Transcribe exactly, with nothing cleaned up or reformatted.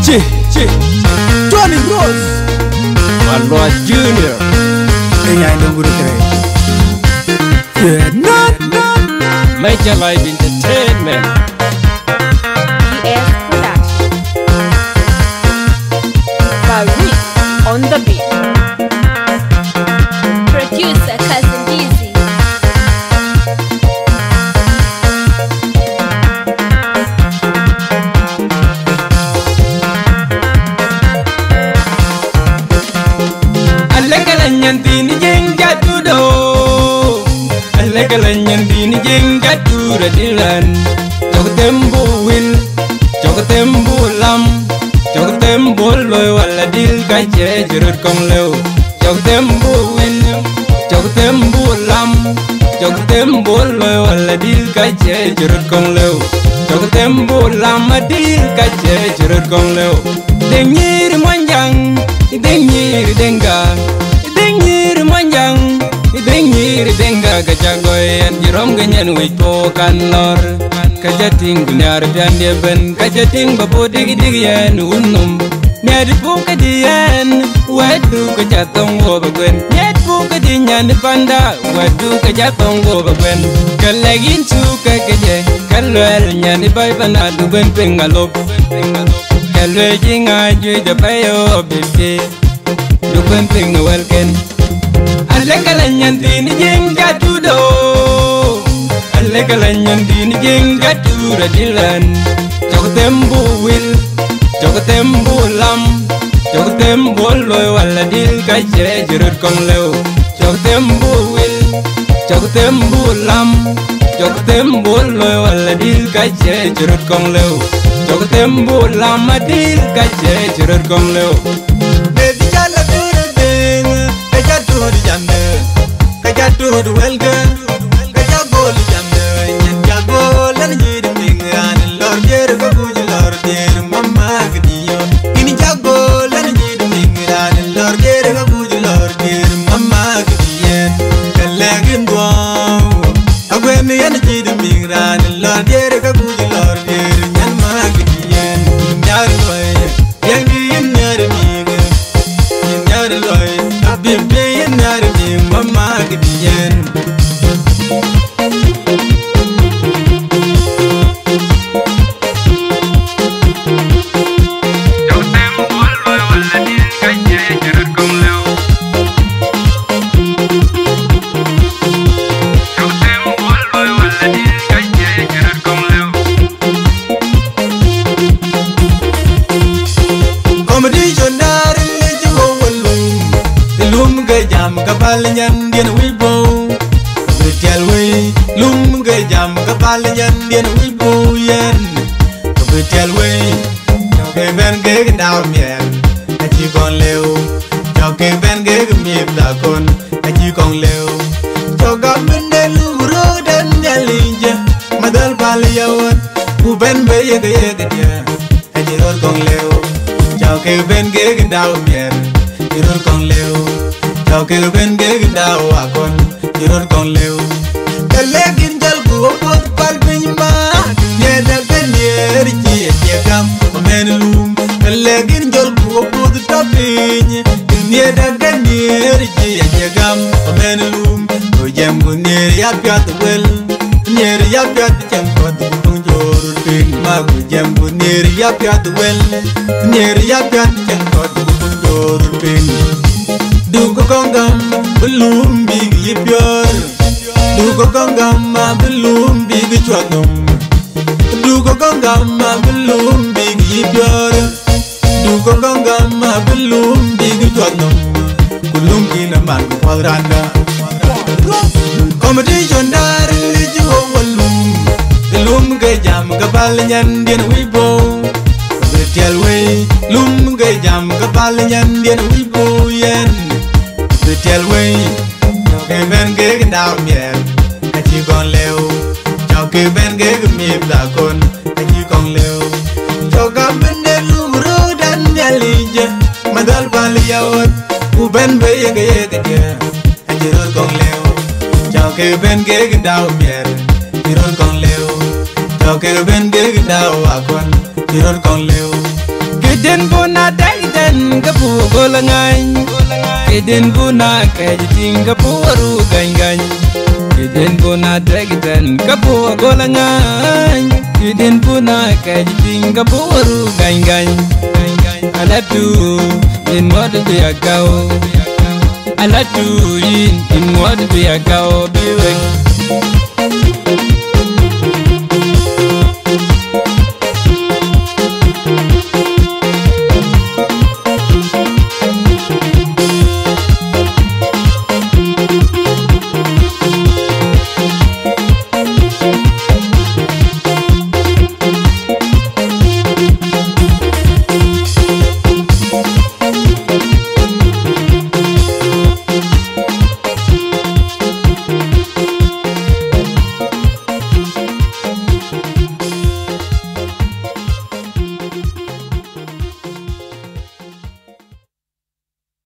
Che, che, Johnny Rose, Malwa Junior, Kaya yung guru kere. Yeah, not, not, not. Major Life Entertainment. E S Production. Farid on the beat. Producer Cousin Easy. Alakalanyantin jengga tudo, alakalanyantin jengga tudo dilan. Jok tembo win, jok tembo lam, jok tembo loy wala dil kaje jurut kong leo. Jok tembo win, jok tembo lam, jok tembo loy wala dil kaje jurut kong leo. Jok tembo lam dil kaje jurut kong leo. Dengir manjang, dengir denga. Dengir manjang, dengir denga kajagoyan jirom ganyan wito kanor. Kajating gunyar pian dia ben, kajating bapo digi digi yan unum. Nyadi buka diyan, wadu kajatong wo bagwen. Nyadi buka dinyan panda, wadu kajatong wo bagwen. Kalagin suka kaje, kalwel nyani bay panadu ben pengalop. Kalwe jinga jui dapayo bibi. Dukun ting welken alakalanyan tin jengga tudo alakalanyan tin jengga tudo dilan jok tembo wil jok tembo lam jok tembo loy wala dil kaje jurut kong leo jok tembo wil jok tembo lam jok tembo loy wala dil kaje jurut kong leo jok tembo lam dil kaje jurut kong leo. Kajatu welga, kajagol jamde, kajagol an jirim dingan, lor jer kabuj lor jer mama gdiyo. Ini jagol an jirim dingan, lor jer kabuj lor jer mama gdiyen. Kalagin dwaw, agwen yan jirim dingan, lor jer kabuj lor jer mama gdiyen. Nyar loy, yang di nyar miga, nyar loy, abimbe nyar miga mama gdiyen. Kapalanyan dian wibo, betel we, lum gejam kapalanyan dian wibo yen, betel we, joke ben geg daw miel, aji kon leo, joke ben geg miel da kon, aji kon leo, joga bende luro dan jalija, madal paliawan, bu ben be yeg yeg dia, aji rol kon leo, joke ben geg daw miel, rol kon leo. Joke ben geg daw akon jiror kon leo kalegin jal go pot pal binma nyeda genier ji yegam men lum kalegin jal go pot tapin nyeda genier ji yegam men lum o jem gunir ya pyat wel nyer ya pyat jem pot tung jorur bin ma go jem gunir ya pyat wel nyer ya pyat jem pot tung jorur bin. Dugo kongam belum big yipior, dugo kongam belum big chwadum, dugo kongam belum big yipior, dugo kongam belum big chwadum, kulum kina man kwadranda. Competition dar liju walum, lum gejam kapalanyan dian wibo, betel we, lum gejam kapalanyan dian wibo yen. Betel we, joke ben geg daw miel, aji kon leo, joke ben geg miel da kon, aji kon leo, joga bende luro dan jalija, madal paliyawat, u ben be yeg yeg dia, aji rol kon leo, joke ben geg daw miel, rol kon leo, joke ben geg daw akon, rol kon leo, Kiden buna dagden gabu golangan Kiden buna kajiting gabu ru gangan Kiden buna dagden gabu golangan Kiden buna kajiting gabu ru gangan Alatu in what be a cow Alatu in in what be a cow be